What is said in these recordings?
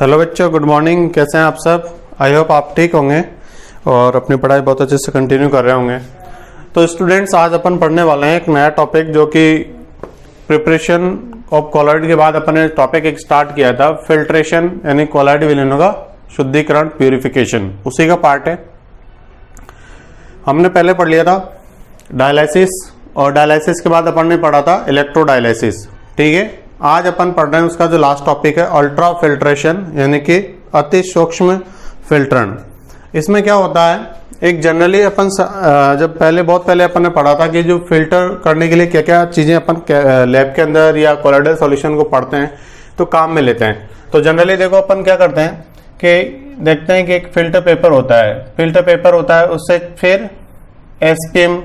Hello बच्चों, good morning. कैसे हैं आप सब? आई होप आप ठीक होंगे और अपनी पढ़ाई बहुत अच्छे से कंटिन्यू कर रहे होंगे। तो स्टूडेंट्स, आज अपन पढ़ने वाले हैं एक नया टॉपिक, जो कि प्रिपरेशन ऑफ कोलॉइड के बाद अपन ने टॉपिक एक स्टार्ट किया था, फिल्ट्रेशन यानी कोलॉइड विलीनों का शुद्धिकरण, प्यूरिफिकेशन, उसी का पार्ट है। हमने पहले पढ़ लिया था डायलिसिस, और डायलिसिस के बाद अपन ने पढ़ा था इलेक्ट्रोडायलिसिस। ठीक है, आज अपन पढ़ रहे हैं उसका जो लास्ट टॉपिक है, अल्ट्रा फिल्ट्रेशन यानी कि अति सूक्ष्म फिल्ट्रण। इसमें क्या होता है, एक जनरली अपन जब बहुत पहले अपन ने पढ़ा था कि जो फिल्टर करने के लिए क्या क्या चीजें अपन लैब के अंदर या कोलॉइडल सॉल्यूशन को पढ़ते हैं तो काम में लेते हैं। तो जनरली देखो अपन क्या करते हैं कि देखते हैं कि एक फिल्टर पेपर होता है, उससे फिर एसपीएम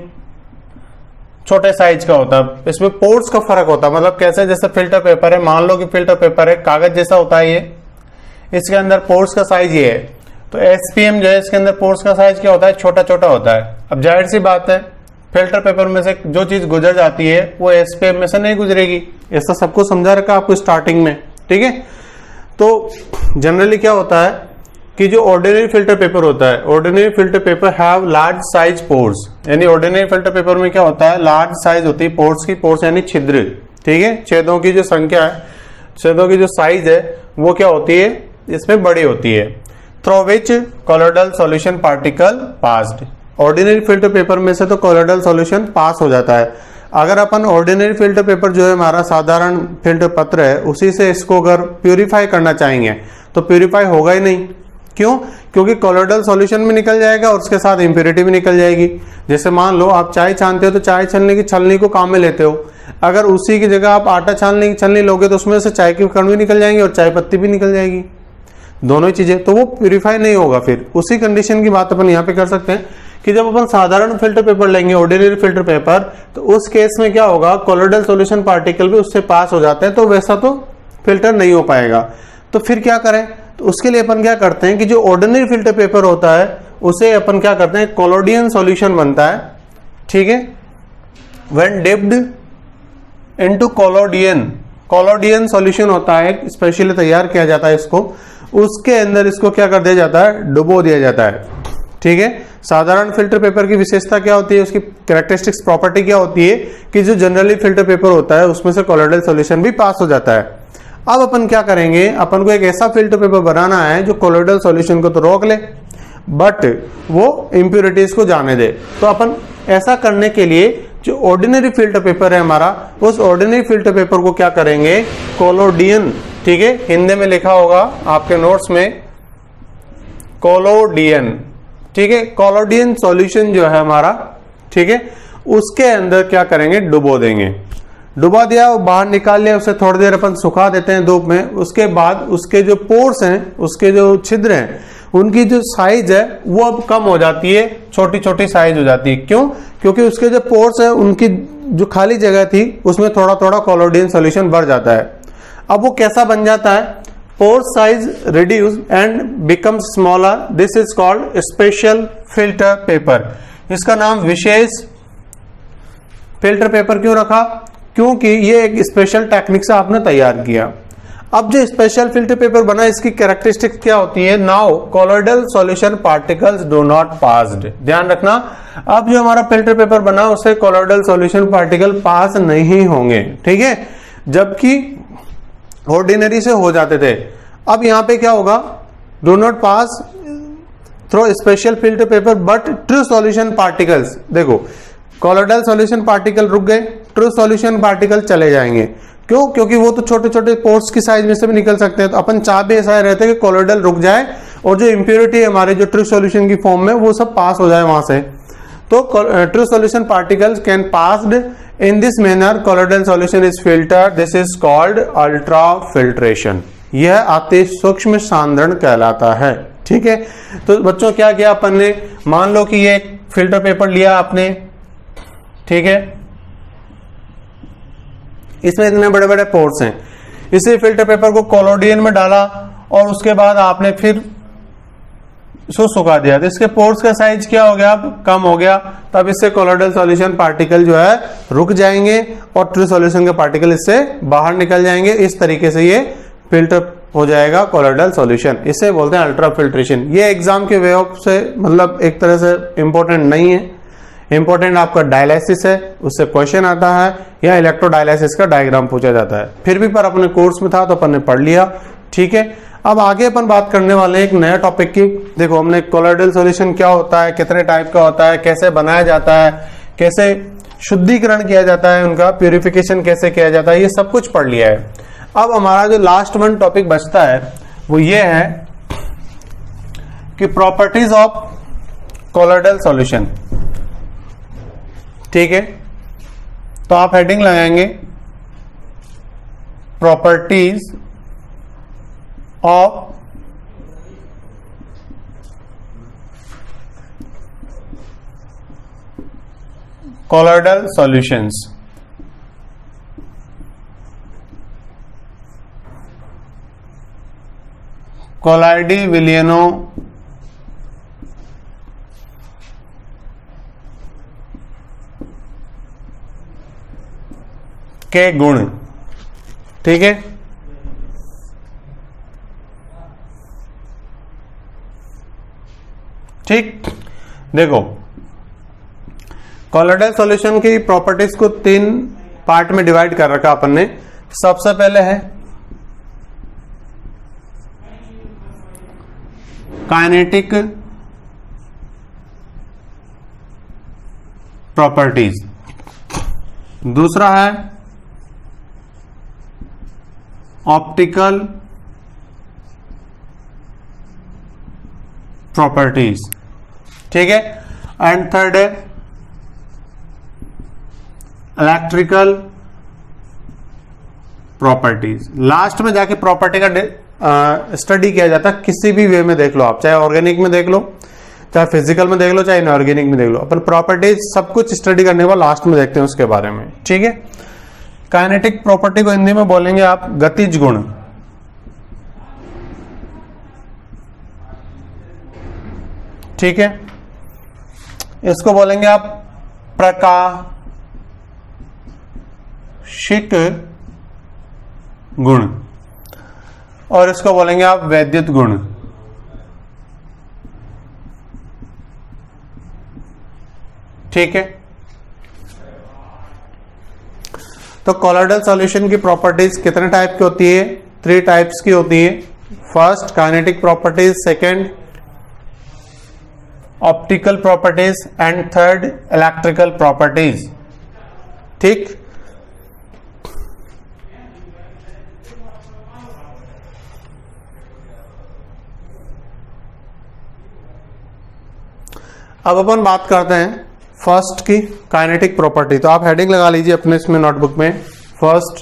छोटे साइज का होता है। इसमें पोर्स का फर्क होता है, मतलब कैसे, जैसे फिल्टर पेपर है, मान लो कि फिल्टर पेपर है, कागज जैसा होता है ये, इसके अंदर पोर्स का साइज ये है। तो एसपीएम जो है, इसके अंदर पोर्स का साइज क्या होता है, छोटा छोटा होता है। अब जाहिर सी बात है, फिल्टर पेपर में से जो चीज गुजर जाती है वो एसपीएम में से नहीं गुजरेगी। ऐसा सबको समझा रखा आपको स्टार्टिंग में। ठीक है, तो जनरली क्या होता है कि जो ऑर्डिनरी फिल्टर पेपर होता है, ordinary filter paper have large size pores, यानी ऑर्डिनरी फिल्टर पेपर में क्या होता है, लार्ज साइज होती है पोर्स की। पोर्स यानी छिद्र। ठीक है, छेदों की जो संख्या है, छेदों की जो साइज है वो क्या होती है, इसमें बड़ी होती है। Through which colloidal solution particle passed, ordinary filter paper में से तो कोलॉइडल सॉल्यूशन पास हो जाता है। अगर अपन ऑर्डिनरी फिल्टर पेपर जो है हमारा साधारण फिल्टर पत्र है, उसी से इसको अगर प्यूरिफाई करना चाहेंगे तो प्यूरिफाई होगा ही नहीं। क्यों? क्योंकि कोलॉइडल सॉल्यूशन भी निकल जाएगा और उसके साथ इंप्योरिटी भी निकल जाएगी। जैसे मान लो आप चाय छानते हो तो चाय छानने की छलनी को काम में लेते हो, अगर उसी की जगह आप आटा छानने की छलनी लोगे तो उसमें से चाय के कण भी निकल जाएंगे और चाय पत्ती भी निकल जाएगी, दोनों ही चीजें, तो वो प्यूरिफाई नहीं होगा। फिर उसी कंडीशन की बात अपन यहाँ पे कर सकते हैं कि जब अपन साधारण फिल्टर पेपर लेंगे, ऑर्डिनरी फिल्टर पेपर, तो उस केस में क्या होगा, कोलॉइडल सॉल्यूशन पार्टिकल भी उससे पास हो जाते हैं, तो वैसा तो फिल्टर नहीं हो पाएगा। तो फिर क्या करें, तो उसके लिए अपन क्या करते हैं कि जो ऑर्डिनरी फिल्टर पेपर होता है उसे अपन क्या करते हैं, कोलोडियन सॉल्यूशन बनता है। ठीक है, when dipped into collodion solution होता है, स्पेशली तैयार किया जाता है इसको, उसके अंदर इसको क्या कर दिया जाता है, डुबो दिया जाता है। ठीक है, साधारण फिल्टर पेपर की विशेषता क्या होती है, उसकी कैरेक्टरिस्टिक्स प्रॉपर्टी क्या होती है कि जो जनरली फिल्टर पेपर होता है उसमें से कोलॉइडल सॉल्यूशन भी पास हो जाता है। अब अपन क्या करेंगे, अपन को एक ऐसा फिल्टर पेपर बनाना है जो कोलॉइडल सॉल्यूशन को तो रोक ले बट वो इंप्योरिटीज को जाने दे। तो अपन ऐसा करने के लिए जो ऑर्डिनरी फिल्टर पेपर है हमारा, उस ऑर्डिनरी फिल्टर पेपर को क्या करेंगे, कोलोडियन, ठीक है, हिंदी में लिखा होगा आपके नोट्स में कोलोडियन। ठीक है, कोलोडियन सॉल्यूशन जो है हमारा, ठीक है, उसके अंदर क्या करेंगे, डुबो देंगे। डुबा दिया और बाहर निकाल लिया, उसे थोड़ी देर अपन सुखा देते हैं धूप में। उसके बाद उसके जो पोर्स हैं, उसके जो छिद्र हैं, उनकी जो साइज है वो अब कम हो जाती है, छोटी छोटी साइज हो जाती है। क्यों? क्योंकि उसके जो पोर्स है, उनकी जो खाली जगह थी उसमें थोड़ा थोड़ा कोलोडियन सॉल्यूशन भर जाता है। अब वो कैसा बन जाता है, pore size reduce and become smaller, this is called special filter paper. इसका नाम विशेष फिल्टर पेपर क्यों रखा, क्योंकि ये एक स्पेशल टेक्निक से आपने तैयार किया। अब जो स्पेशल फिल्टर पेपर बना, इसकी कैरेक्टरिस्टिक्स क्या होती है, now colloidal solution particles do not passed, ध्यान रखना। अब जो हमारा फिल्टर पेपर बना उससे कोलॉइडल सॉल्यूशन पार्टिकल पास नहीं होंगे। ठीक है, जबकि ऑर्डिनरी से हो जाते थे। अब यहां पे क्या होगा, do not pass through special filter paper but true solution particles, देखो कोलॉइडल सॉल्यूशन पार्टिकल रुक गए, ट्रू सॉल्यूशन पार्टिकल चले जाएंगे। क्यों? क्योंकि वो तो छोटे छोटे पोर्स की साइज में से भी निकल सकते हैं। तो अपन चाह भी ऐसा रहता है कि कोलॉइडल रुक जाए और जो इंप्योरिटी है हमारे जो ट्रू सॉल्यूशन की फॉर्म में, वो सब पास हो जाए वहां से। तो true solution particles can passed in this manner, colloidal solution is filtered, this is called ultra filtration. यह अति सूक्ष्म सांद्रण कहलाता है। ठीक है, तो बच्चों क्या किया अपन ने, मान लो कि ये एक फिल्टर पेपर लिया आपने, ठीक है, इसमें इतने बड़े बड़े पोर्स हैं, इसी फिल्टर पेपर को कोलोडियन में डाला और उसके बाद आपने फिर इसको सुखा दिया, तो इसके पोर्स का साइज क्या हो गया, कम हो गया। तब इससे कोलॉइडल सॉल्यूशन पार्टिकल जो है रुक जाएंगे और ट्रू सॉल्यूशन के पार्टिकल इससे बाहर निकल जाएंगे। इस तरीके से ये फिल्टर हो जाएगा कोलोइडल सॉल्यूशन। इसे बोलते हैं अल्ट्रा फिल्ट्रेशन। ये एग्जाम के वे ऑफ से मतलब एक तरह से इंपॉर्टेंट नहीं है, इंपॉर्टेंट आपका डायलिसिस है, उससे क्वेश्चन आता है, या इलेक्ट्रोडायलिसिस का डायग्राम पूछा जाता है। फिर भी पर अपने कोर्स में था तो अपन ने पढ़ लिया, ठीक है। अब आगे अपन बात करने वाले हैं एक नया टॉपिक की। देखो हमने कोलोइडल सॉल्यूशन क्या होता है, कितने टाइप का होता है, कैसे बनाया जाता है, कैसे शुद्धिकरण किया जाता है, उनका प्यूरिफिकेशन कैसे किया जाता है, ये सब कुछ पढ़ लिया है। अब हमारा जो लास्ट वन टॉपिक बचता है वो ये है कि प्रॉपर्टीज ऑफ कोलोइडल सॉल्यूशन, ठीक है। तो आप हेडिंग लगाएंगे प्रॉपर्टीज ऑफ कोलोइडल सॉल्यूशंस। कोलाइडी विलियनो के गुण, ठीक है। ठीक, देखो कोलोइडल सॉल्यूशन की प्रॉपर्टीज को 3 पार्ट में डिवाइड कर रखा अपन ने। सबसे पहले है काइनेटिक प्रॉपर्टीज, दूसरा है ऑप्टिकल प्रॉपर्टीज, ठीक है। एंड थर्ड है इलेक्ट्रिकल प्रॉपर्टीज। लास्ट में जाके प्रॉपर्टी का स्टडी किया जाता है, किसी भी वे में देख लो आप, चाहे ऑर्गेनिक में देख लो, चाहे फिजिकल में देख लो, चाहे इनऑर्गेनिक में देख लो, अपन प्रॉपर्टीज सब कुछ स्टडी करने के बाद लास्ट में देखते हैं उसके बारे में, ठीक है। काइनेटिक प्रॉपर्टी को हिंदी में बोलेंगे आप गतिज गुण, ठीक है। इसको बोलेंगे आप प्रकाशिक गुण, और इसको बोलेंगे आप वैद्युत गुण, ठीक है। तो कोलोइडल सॉल्यूशन की प्रॉपर्टीज कितने टाइप की होती है? 3 टाइप्स की होती है। First kinetic properties, second optical properties and third electrical properties, ठीक। अब अपन बात करते हैं फर्स्ट की काइनेटिक प्रॉपर्टी। तो आप हेडिंग लगा लीजिए अपने इसमें नोटबुक में, फर्स्ट।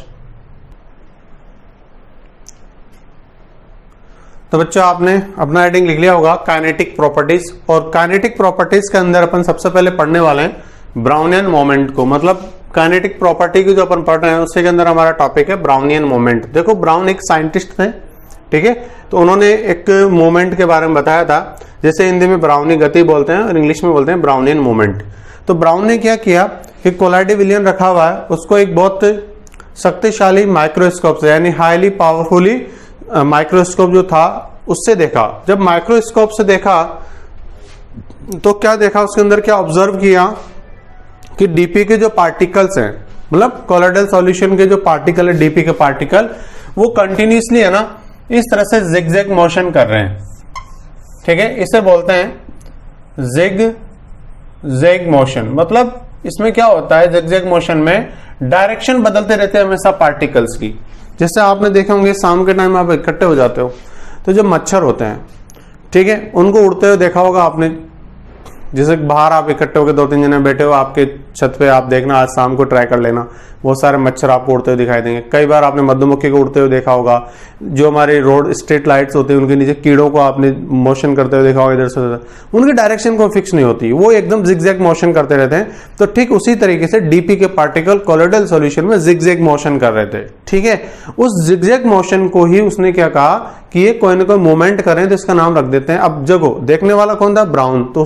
तो बच्चों आपने अपना हेडिंग लिख लिया होगा काइनेटिक प्रॉपर्टीज, और काइनेटिक प्रॉपर्टीज के अंदर अपन सबसे पहले पढ़ने वाले हैं ब्राउनियन मोमेंट को। मतलब काइनेटिक प्रॉपर्टी की जो अपन पढ़ रहे हैं उसके अंदर हमारा टॉपिक है ब्राउनियन मोमेंट। देखो ब्राउन एक साइंटिस्ट थे, ठीक है। तो उन्होंने एक मोमेंट के बारे में बताया था, जैसे हिंदी में ब्राउनी गति बोलते हैं और इंग्लिश में बोलते हैं ब्राउनियन मोमेंट। तो ब्राउन ने क्या किया कि कोलाइडी विलियन रखा हुआ है, उसको एक बहुत शक्तिशाली माइक्रोस्कोप से, यानी हाईली पावरफुली माइक्रोस्कोप जो था उससे देखा। जब माइक्रोस्कोप से देखा तो क्या देखा, उसके अंदर क्या ऑब्जर्व किया कि डीपी के जो पार्टिकल्स हैं, मतलब कोलोइडल सॉल्यूशन के जो पार्टिकल है, डीपी के पार्टिकल, वो कंटिन्यूसली है ना इस तरह से जिगजैग मोशन कर रहे हैं, ठीक है। इसे बोलते हैं जिगजैग मोशन। मतलब इसमें क्या होता है, जिगजैग मोशन में डायरेक्शन बदलते रहते हैं हमेशा पार्टिकल्स की। जैसे आपने देखे होंगे शाम के टाइम आप इकट्ठे हो जाते हो तो जो मच्छर होते हैं, ठीक है, उनको उड़ते हुए देखा होगा आपने। जैसे बाहर आप इकट्ठे होकर 2-3 जने बैठे हो आपके छत पे, आप देखना आज शाम को ट्राई कर लेना, बहुत सारे मच्छर आपको उड़ते हुए दिखाई देंगे। कई बार आपने मधुमक्खी को उड़ते हुए देखा होगा। जो हमारे रोड स्ट्रीट लाइट्स होती है उनके नीचे कीड़ों को आपने मोशन करते हुए देखा होगा इधर से उधर, उनकी डायरेक्शन को फिक्स नहीं होती, वो एकदम जिगजैग मोशन करते रहते हैं। तो ठीक उसी तरीके से डीपी के पार्टिकल कोलोइडल सॉल्यूशन में जिगजैग मोशन कर रहे थे, ठीक है। उस जिगजैग मोशन को ही उसने क्या कहा कि ये कोई ना कोई मूवमेंट करें तो इसका नाम रख देते हैं। अब जगो देखने वाला कौन था, ब्राउन, तो उसने अपने नाम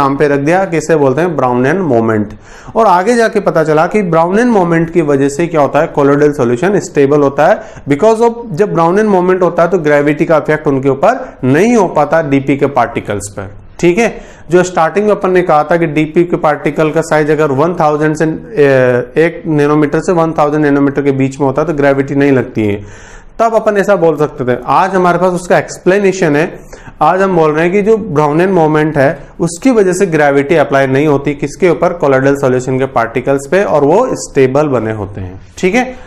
नाम पे रख दिया कि इसे बोलते हैं ब्राउनियन मोमेंट। और आगे जाके पता चला कि ब्राउनियन मोमेंट की वजह से क्या होता है, कोलोइडल सॉल्यूशन स्टेबल होता है। बिकॉज ऑफ जब ब्राउनियन मोमेंट होता है तो ग्रेविटी का इफेक्ट उनके ऊपर नहीं हो पाता डीपी के पार्टिकल्स पर। ठीक है, जो स्टार्टिंग में अपन ने कहा था कि डीपी के पार्टिकल का साइज अगर 1000 से 1 नैनोमीटर से 1000 नैनोमीटर के बीच में होता है तो ग्रेविटी नहीं लगती है, तब अपन ऐसा बोल सकते थे। आज हमारे पास उसका एक्सप्लेनेशन है। आज हम बोल रहे हैं कि जो ब्राउनियन मोमेंट है उसकी वजह से ग्रेविटी अप्लाई नहीं होती किसके ऊपर, कोलोइडल सॉल्यूशन के पार्टिकल्स पे, और वो स्टेबल बने होते हैं। ठीक है,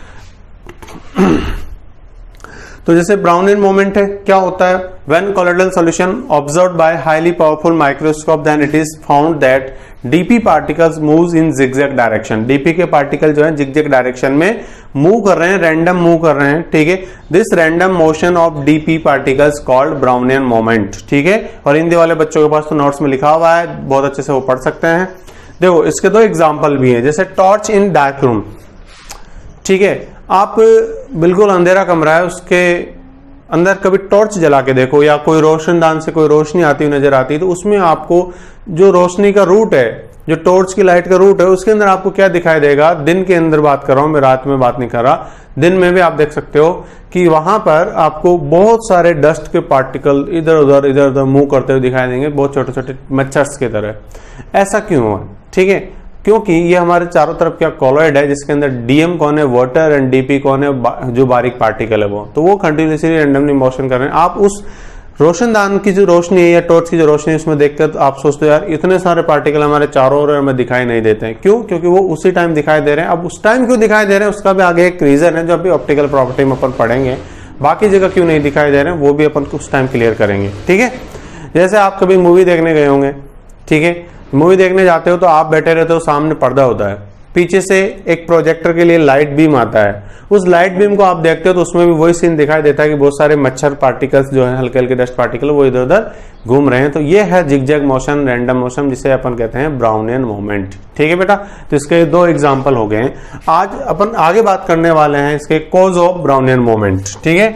तो जैसे ब्राउनियन मोमेंट है, क्या होता है, when colloidal solution observed by highly powerful microscope then it is found that DP particles moves in zigzag direction. DP के पार्टिकल जो है जिगजैग डायरेक्शन में मूव कर रहे हैं, रैंडम मूव कर रहे हैं। ठीक है, this random motion of DP particles called Brownian moment. ठीक है, और हिंदी वाले बच्चों के पास तो नोट्स में लिखा हुआ है, बहुत अच्छे से वो पढ़ सकते हैं। देखो इसके दो एग्जाम्पल भी हैं, जैसे टॉर्च इन डार्क रूम। ठीक है, आप बिल्कुल अंधेरा कमरा है, उसके अंदर कभी टॉर्च जला के देखो या कोई रोशनदान से कोई रोशनी आती हुई नजर आती है, तो उसमें आपको जो रोशनी का रूट है, जो टॉर्च की लाइट का रूट है, उसके अंदर आपको क्या दिखाई देगा। दिन के अंदर बात कर रहा हूं मैं, रात में बात नहीं कर रहा, दिन में भी आप देख सकते हो कि वहां पर आपको बहुत सारे डस्ट के पार्टिकल इधर उधर मूव करते हुए दिखाई देंगे, बहुत छोटे छोटे मच्छर्स की तरह। ऐसा क्यों हुआ? ठीक है, क्योंकि ये हमारे चारों तरफ क्या कॉलोइड है, जिसके अंदर डीएम कौन है, वाटर, एंड डीपी कौन है, जो बारीक पार्टिकल है वो कंटिन्यूसली रैंडमली मोशन कर रहे हैं। आप उस रोशनदान की जो रोशनी है या टॉर्च की जो रोशनी है उसमें देखकर आप सोचते हो यार इतने सारे पार्टिकल हमारे चारों ओर हमें दिखाई नहीं देते हैं। क्यों? क्योंकि वो उसी टाइम दिखाई दे रहे हैं। अब उस टाइम क्यों दिखाई दे रहे हैं उसका भी आगे एक रीजन है जो अभी ऑप्टिकल प्रॉपर्टी में अपन पढ़ेंगे। बाकी जगह क्यों नहीं दिखाई दे रहे हैं वो भी अपन उस टाइम क्लियर करेंगे। ठीक है, जैसे आप कभी मूवी देखने गए होंगे, ठीक है, मूवी देखने जाते हो तो आप बैठे रहते हो, सामने पर्दा होता है, पीछे से एक प्रोजेक्टर के लिए लाइट बीम आता है, उस लाइट बीम को आप देखते हो तो उसमें भी वही सीन दिखाई देता है कि बहुत सारे मच्छर पार्टिकल्स जो है, हल्के हल्के डस्ट पार्टिकल, वो इधर उधर घूम रहे हैं। तो ये है जिगजैग मोशन, रैंडम मोशन, जिसे अपन कहते हैं ब्राउनियन मोमेंट। ठीक है बेटा, तो इसके दो एग्जाम्पल हो गए। आज अपन आगे बात करने वाले हैं इसके कॉज ऑफ ब्राउनियन मोमेंट। ठीक है,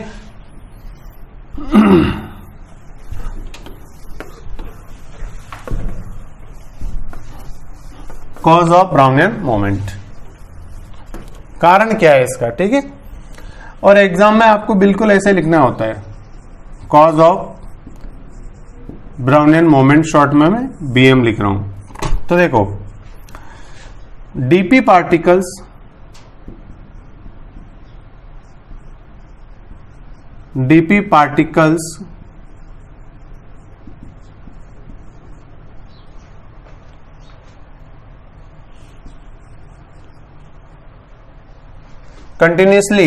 कॉज ऑफ ब्राउनियन मोमेंट, कारण क्या है इसका। ठीक है, और एग्जाम में आपको बिल्कुल ऐसे लिखना होता है, cause of Brownian moment, short में मैं बीएम लिख रहा हूं। तो देखो, DP particles continuously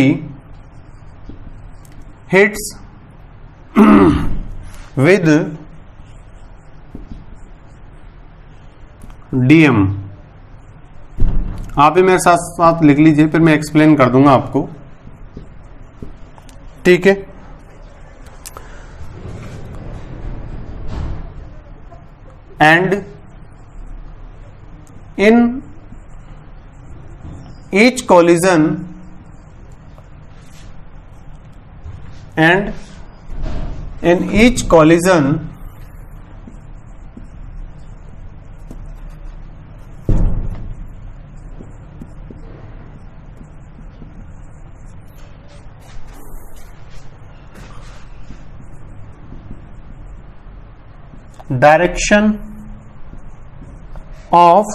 hits with DM। आप भी मेरे साथ साथ लिख लीजिए, फिर मैं एक्सप्लेन कर दूंगा आपको। ठीक है, and in each collision direction of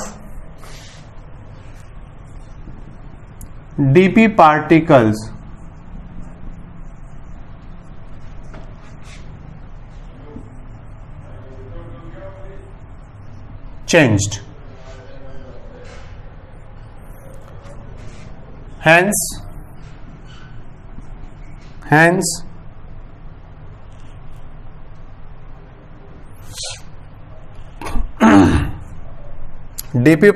DP particles changed, hence DP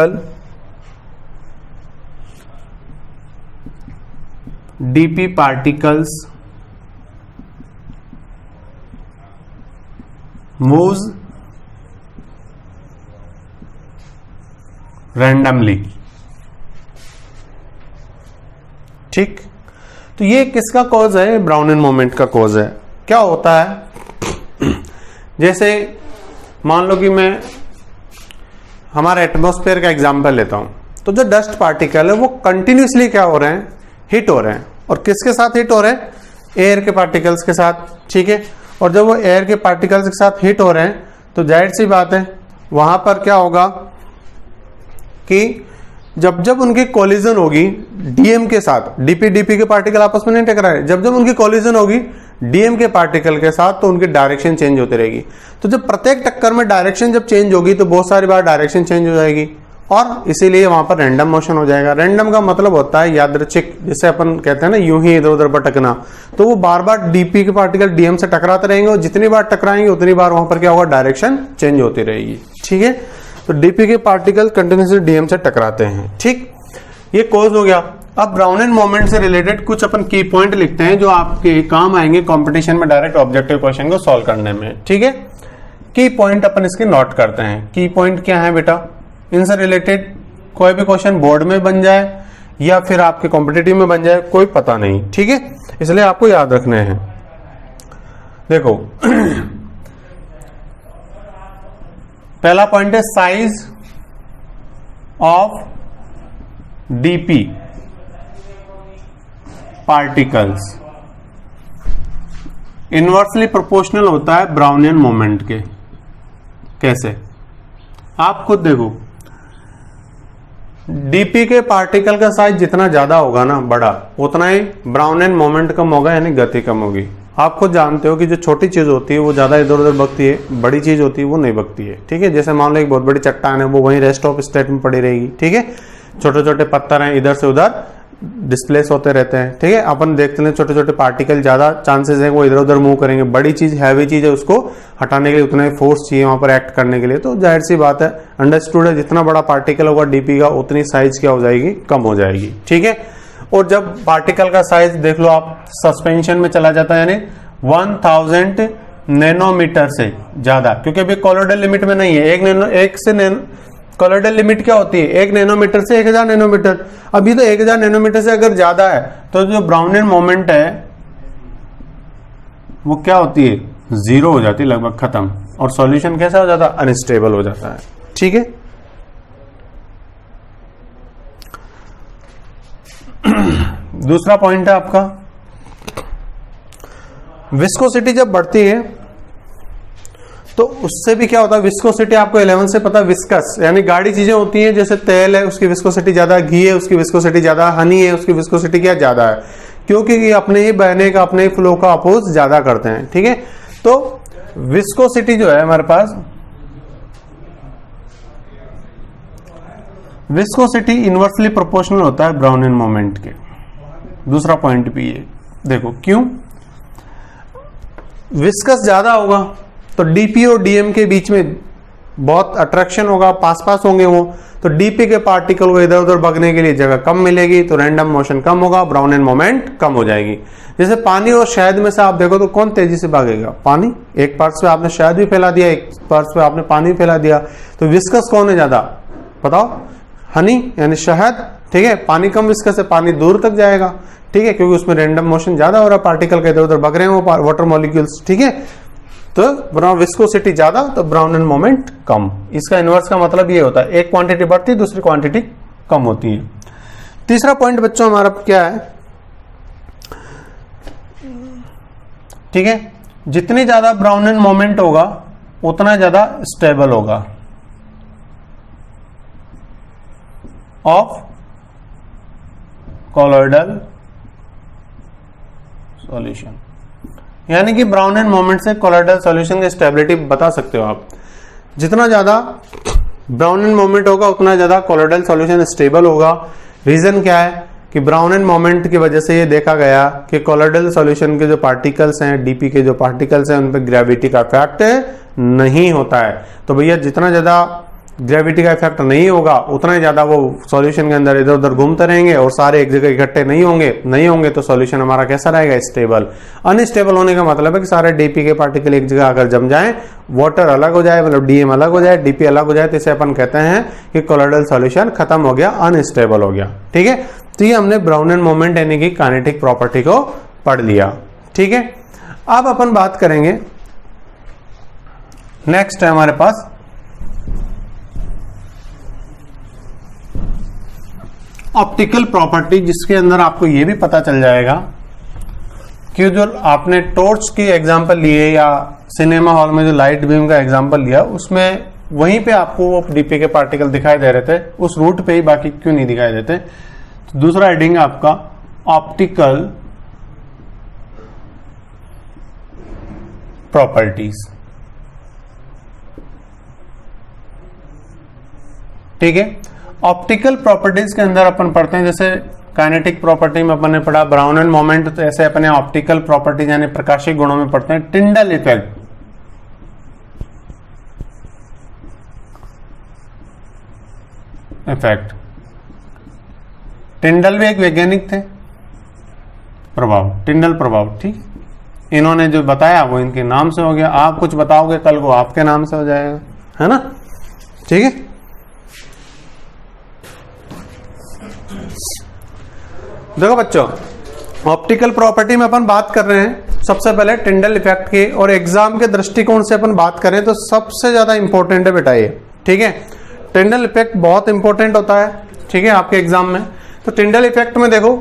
particles moves randomly। ठीक, तो ये किसका कॉज है? ब्राउनियन मोमेंट का कॉज है। क्या होता है, जैसे मान लो कि मैं हमारे एटमॉस्फेयर का एग्जांपल लेता हूं, तो जो डस्ट पार्टिकल है वो कंटिन्यूसली क्या हो रहे हैं, हिट हो रहे हैं। और किसके साथ हिट हो रहे हैं, एयर के पार्टिकल्स के साथ, ठीक है। और जब वो एयर के पार्टिकल्स के साथ हिट हो रहे हैं तो जाहिर सी बात है वहां पर क्या होगा कि जब जब उनकी कोलिजन होगी डीएम के साथ, डीपी के पार्टिकल आपस में नहीं टकराए, जब जब उनकी कोलिजन होगी डीएम के पार्टिकल के साथ तो उनकी डायरेक्शन चेंज होती रहेगी। तो जब प्रत्येक टक्कर में डायरेक्शन जब चेंज होगी तो बहुत सारी बार डायरेक्शन चेंज हो जाएगी और इसीलिए वहां पर रैंडम मोशन हो जाएगा। रैंडम का मतलब होता है यादृच्छिक, जिसे अपन कहते हैं ना यूं ही इधर उधर भटकना। तो वो बार बार डीपी के पार्टिकल डीएम से टकराते रहेंगे और जितनी बार टकराएंगे उतनी बार वहां पर क्या होगा, डायरेक्शन चेंज होती रहेगी, ठीक है। तो डीपी के पार्टिकल कंटिन्यूसली डीएम से टकराते हैं, ठीक। ये कॉज हो गया। अब ब्राउनिन मोमेंट से रिलेटेड कुछ अपन की पॉइंट लिखते हैं जो आपके काम आएंगे कंपटीशन में डायरेक्ट ऑब्जेक्टिव क्वेश्चन को सॉल्व करने में, ठीक है। की पॉइंट अपन इसके नोट करते हैं। की पॉइंट क्या है बेटा, इनसे रिलेटेड कोई भी क्वेश्चन बोर्ड में बन जाए या फिर आपके कॉम्पिटिटिव में बन जाए कोई पता नहीं, ठीक है, इसलिए आपको याद रखने हैं। देखो पहला पॉइंट है size of DP particles inversely proportional होता है ब्राउनियन मोमेंट के। कैसे, आप खुद देखो, डीपी के पार्टिकल का साइज जितना ज्यादा होगा ना बड़ा, उतना ही ब्राउनियन मोमेंट कम होगा, यानी गति कम होगी। आप खुद जानते हो कि जो छोटी चीज होती है वो ज्यादा इधर उधर बगती है, बड़ी चीज होती है वो नहीं बगती है, ठीक है। जैसे मान लो एक बहुत बड़ी चट्टान है, वो वहीं रेस्ट ऑफ स्टेट में पड़ी रहेगी, ठीक है। छोटे छोटे पत्थर हैं, इधर से उधर डिस्प्लेस होते रहते हैं, ठीक है। अपन देखते हैं छोटे छोटे पार्टिकल ज्यादा चांसेस है वो इधर उधर मूव करेंगे। बड़ी चीज, हैवी चीज है, उसको हटाने के लिए उतना ही फोर्स चाहिए वहां पर एक्ट करने के लिए। तो जाहिर सी बात है, अंडरस्टूड है, जितना बड़ा पार्टिकल होगा डीपी का उतनी साइज क्या हो जाएगी, कम हो जाएगी, ठीक है। और जब पार्टिकल का साइज देख लो आप सस्पेंशन में चला जाता है, यानी 1000 नैनोमीटर से ज्यादा, क्योंकि अभी कोलोइडल लिमिट में नहीं है। कोलोइडल लिमिट क्या होती है, 1 नैनोमीटर से 1000 नैनोमीटर। अभी तो 1000 नैनोमीटर से अगर ज्यादा है तो जो ब्राउनियन मोमेंट है वो क्या होती है, 0 हो जाती है, लगभग खत्म। और सॉल्यूशन कैसा हो जाता है, अनस्टेबल हो जाता है, ठीक है। दूसरा पॉइंट है आपका विस्कोसिटी जब बढ़ती है तो उससे भी क्या होता है, विस्कोसिटी आपको 11 से पता, विस्कस यानी गाढ़ी चीजें होती हैं, जैसे तेल है उसकी विस्कोसिटी ज्यादा, घी है उसकी विस्कोसिटी ज्यादा, हनी है उसकी विस्कोसिटी क्या ज्यादा है, क्योंकि ये अपने ही बहने का, अपने ही फ्लो का अपोज ज्यादा करते हैं, ठीक है। तो विस्कोसिटी जो है हमारे पास, विस्कोसिटी इनवर्सली प्रोपोर्शनल होता है ब्राउनियन मोमेंट के। दूसरा पॉइंट भी ये देखो, क्यों, विस्कस ज्यादा होगा तो डीपी और डीएम के बीच में बहुत अट्रैक्शन होगा, पास पास होंगे वो, तो डीपी के पार्टिकल को इधर उधर भागने के लिए जगह कम मिलेगी, तो रैंडम मोशन कम होगा, ब्राउनियन मोमेंट कम हो जाएगी। जैसे पानी और शहद में से आप देखो तो कौन तेजी से भागेगा, पानी। एक पार्ट्स पे आपने शहद भी फैला दिया, एक पार्ट्स पे आपने पानी फैला दिया, तो विस्कस कौन है ज्यादा, बताओ, हनी यानी शहद, ठीक है। पानी कम विस्कस है, पानी दूर तक जाएगा, ठीक है, क्योंकि उसमें रैंडम मोशन ज्यादा हो रहा है, पार्टिकल के इधर उधर भाग रहे हैं वो वाटर मॉलिक्यूल्स, ठीक है। तो विस्कोसिटी ज्यादा तो ब्राउनियन मोमेंट कम। इसका इनवर्स का मतलब ये होता है, एक क्वांटिटी बढ़ती है दूसरी क्वांटिटी कम होती है। तीसरा पॉइंट बच्चों हमारा क्या है, ठीक है, जितनी ज्यादा ब्राउनियन मोमेंट होगा उतना ज्यादा स्टेबल होगा ऑफ कोलोइडल सॉल्यूशन। यानी कि ब्राउनियन मोमेंट से कोलोइडल सॉल्यूशन की स्टेबिलिटी बता सकते हो आप। जितना ज्यादा ब्राउनियन मोमेंट होगा उतना ज्यादा कोलोइडल सॉल्यूशन स्टेबल होगा। रीजन क्या है कि ब्राउनियन मोमेंट की वजह से ये देखा गया कि कोलोइडल सॉल्यूशन के जो पार्टिकल्स हैं, डीपी के जो पार्टिकल्स हैं, उन पर ग्रेविटी का इफेक्ट नहीं होता है। तो भैया जितना ज्यादा ग्रेविटी का इफेक्ट नहीं होगा उतना ही ज्यादा वो सॉल्यूशन के अंदर इधर उधर घूमते रहेंगे और सारे एक जगह इकट्ठे नहीं होंगे तो सॉल्यूशन हमारा कैसा रहेगा, स्टेबल। अनस्टेबल होने का मतलब है कि सारे डीपी के पार्टिकल एक जगह अगर जम जाएं, वाटर अलग हो जाए, मतलब डीएम अलग हो जाए, डीपी अलग हो जाए, तो इसे अपन कहते हैं कि कोलोइडल सॉल्यूशन खत्म हो गया, अनस्टेबल हो गया, ठीक है। तो ये हमने ब्राउनियन मोमेंट यानी कि काइनेटिक प्रॉपर्टी को पढ़ लिया, ठीक है। अब अपन बात करेंगे, नेक्स्ट है हमारे पास ऑप्टिकल प्रॉपर्टी, जिसके अंदर आपको ये भी पता चल जाएगा कि जो आपने टॉर्च की एग्जांपल लिए या सिनेमा हॉल में जो लाइट बीम का एग्जांपल लिया, उसमें वहीं पे आपको वो डीपी के पार्टिकल दिखाई दे रहे थे, उस रूट पे ही, बाकी क्यों नहीं दिखाई देते। तो दूसरा हेडिंग है आपका ऑप्टिकल प्रॉपर्टीज। ठीक है, ऑप्टिकल प्रॉपर्टीज के अंदर अपन पढ़ते हैं, जैसे काइनेटिक प्रॉपर्टी में अपन ने पढ़ा ब्राउन एंड मोमेंट, तो ऐसे अपने ऑप्टिकल प्रॉपर्टीज यानी प्रकाशिक गुणों में पढ़ते हैं टिंडल इफेक्ट। टिंडल भी एक वैज्ञानिक थे, प्रभाव, टिंडल प्रभाव। ठीक, इन्होंने जो बताया वो इनके नाम से हो गया, आप कुछ बताओगे कल को आपके नाम से हो जाएगा, है ना। ठीक है, देखो बच्चों, ऑप्टिकल प्रॉपर्टी में अपन बात कर रहे हैं सबसे पहले टिंडल इफेक्ट की, और एग्जाम के दृष्टिकोण से अपन बात करें तो सबसे ज्यादा इंपॉर्टेंट है बेटा ये। ठीक है, टिंडल इफेक्ट बहुत इंपॉर्टेंट होता है, ठीक है, आपके एग्जाम में। तो टिंडल इफेक्ट में देखो,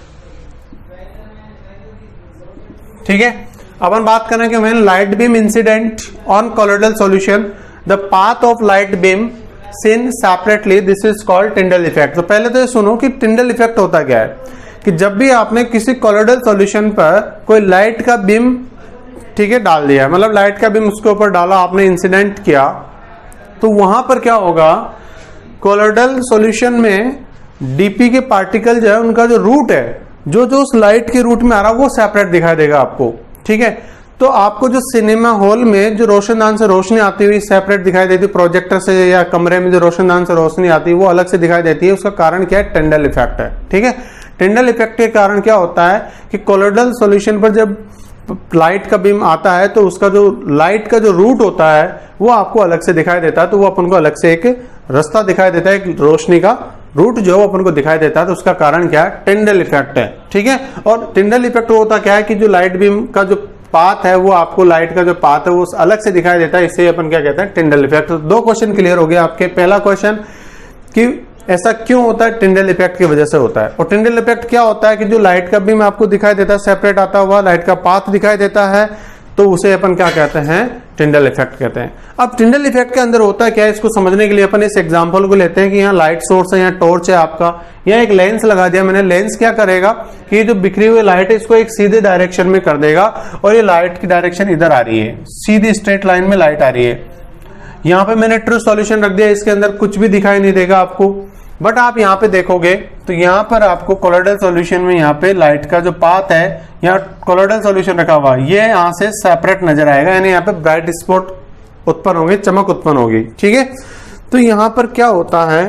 ठीक है, अपन बात करें कि when light beam incident on colloidal solution the path of light beam seen separately, this is called Tyndall effect. तो पहले तो ये सुनो कि टिंडल इफेक्ट होता क्या है, कि जब भी आपने किसी कोलोइडल सॉल्यूशन पर कोई लाइट का बीम, ठीक है, डाल दिया, मतलब लाइट का बीम उसके ऊपर डाला, आपने इंसिडेंट किया, तो वहां पर क्या होगा, कोलोइडल सॉल्यूशन में डीपी के पार्टिकल जो है उनका जो रूट है, जो जो उस लाइट के रूट में आ रहा है वो सेपरेट दिखाई देगा आपको। ठीक है, तो आपको जो सिनेमा हॉल में जो रोशनदान से रोशनी आती हुई सेपरेट दिखाई देती है, प्रोजेक्टर से या कमरे में जो रोशनदान से रोशनी आती है वो अलग से दिखाई देती है, उसका कारण क्या है, टिंडल इफेक्ट है। ठीक है, टिंडल इफेक्ट के कारण क्या होता है कि कोलोइडल सॉल्यूशन पर जब लाइट का बीम आता है तो उसका जो लाइट का जो रूट होता है वो आपको अलग से दिखाई देता है, तो वो अपन को अलग से एक रास्ता दिखाई देता है, एक रोशनी का रूट जो अपन को दिखाई देता है, तो उसका कारण क्या है, टिंडल इफेक्ट है। ठीक है, और टिंडल इफेक्ट होता क्या है कि जो लाइट बीम का जो पाथ है वो आपको लाइट का जो पाथ है वो अलग से दिखाई देता है, इससे अपन क्या कहते हैं, टिंडल इफेक्ट। तो दो क्वेश्चन क्लियर हो गया आपके। पहला क्वेश्चन कि ऐसा क्यों होता है, टिंडल इफेक्ट की वजह से होता है। और टिंडल इफेक्ट क्या होता है कि जो लाइट का बीम आपको दिखाई देता है सेपरेट आता हुआ, लाइट का पाथ दिखाई देता है, तो उसे अपन क्या कहते हैं, टिंडल इफेक्ट कहते हैं। अब टिंडल इफेक्ट के अंदर होता है क्या है, इसको समझने के लिए अपन इस एग्जांपल को लेते हैं कि यहाँ लाइट सोर्स है, यहाँ टॉर्च है आपका, यहाँ एक लेंस लगा दिया मैंने। लेंस क्या करेगा कि जो बिखरी हुई लाइट है इसको एक सीधे डायरेक्शन में कर देगा, और ये लाइट की डायरेक्शन इधर आ रही है, सीधी स्ट्रेट लाइन में लाइट आ रही है। यहाँ पे मैंने ट्रू सॉल्यूशन रख दिया, इसके अंदर कुछ भी दिखाई नहीं देगा आपको, बट आप यहाँ पे देखोगे तो यहाँ पर आपको कोलोइडल सॉल्यूशन में यहाँ पे लाइट का जो पाथ है, यहाँ कोलोइडल सॉल्यूशन रखा हुआ, ये यहाँ से सेपरेट नजर आएगा, यानी यहाँ पे ब्राइट स्पॉट उत्पन्न होंगे, चमक उत्पन्न होगी। ठीक है, तो यहाँ पर क्या होता है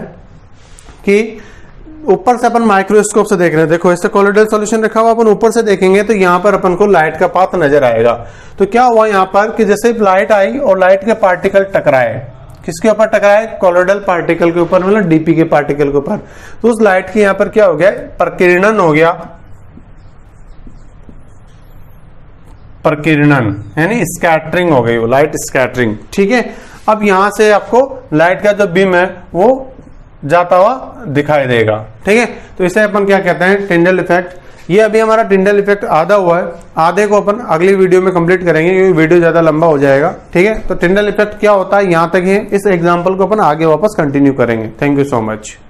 कि ऊपर से अपन माइक्रोस्कोप से देख रहे हैं, देखो इससे कोलोइडल सॉल्यूशन रखा हुआ, अपन ऊपर से देखेंगे तो यहाँ पर अपन को लाइट का पाथ नजर आएगा। तो क्या हुआ यहाँ पर कि जैसे लाइट आई और लाइट के पार्टिकल टकराए, किसके ऊपर टकराए, कोलोइडल पार्टिकल के ऊपर, मतलब डीपी के पार्टिकल के ऊपर, तो उस लाइट की यहाँ पर क्या हो गया, प्रकीर्णन हो गया, प्रकीर्णन यानी स्कैटरिंग हो गई, वो लाइट स्कैटरिंग। ठीक है, अब यहां से आपको लाइट का जो बीम है वो जाता हुआ दिखाई देगा। ठीक है, तो इसे अपन क्या कहते हैं, टिंडल इफेक्ट। ये अभी हमारा टिंडल इफेक्ट आधा हुआ है, आधे को अपन अगली वीडियो में कंप्लीट करेंगे क्योंकि वीडियो ज्यादा लंबा हो जाएगा। ठीक है, तो टिंडल इफेक्ट क्या होता है यहाँ तक है, इस एग्जांपल को अपन आगे वापस कंटिन्यू करेंगे। Thank you so much.